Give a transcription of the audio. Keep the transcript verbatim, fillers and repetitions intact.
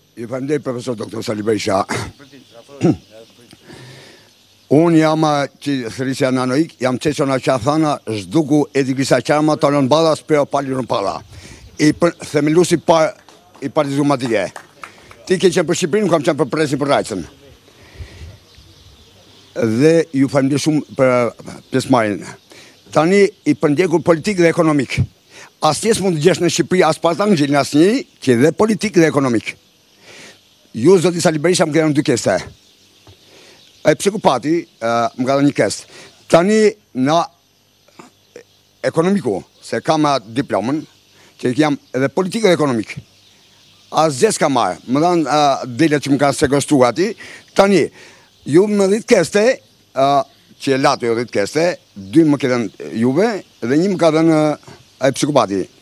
Ju falemnderit profesor doktor Sali Berisha. Unë jam që thërisja në anoik, jam qeqo në që thana, zhduku e di kisa qama të në bada, speo pali në pala. I themelusi i partizumatike. Ti ke qenë për Shqipërinë, kam qenë për presin për rajcën. Dhe ju falemnderit shumë për pjesëmarrjen. Tani i përndjekur politik dhe ekonomik. Asnjës mund të gjesh në Shqipëri as pas angjil në asnjë që dhe politik dhe ekonomik. Ju zoti Sali Berisha më kanë dy keste. E psikopati më ka dhënë një kest. Tani në ekonomiku, se kam diplomën, që jam edhe politik dhe ekonomik. Asgjë s'ka marrë. Më dhanë delet që më kanë sekuestruar ati. Tani, ju më dhjetë keste, që e latë ju dhjetë keste, dy më këtë juve dhe një më ka dhënë e psikopati.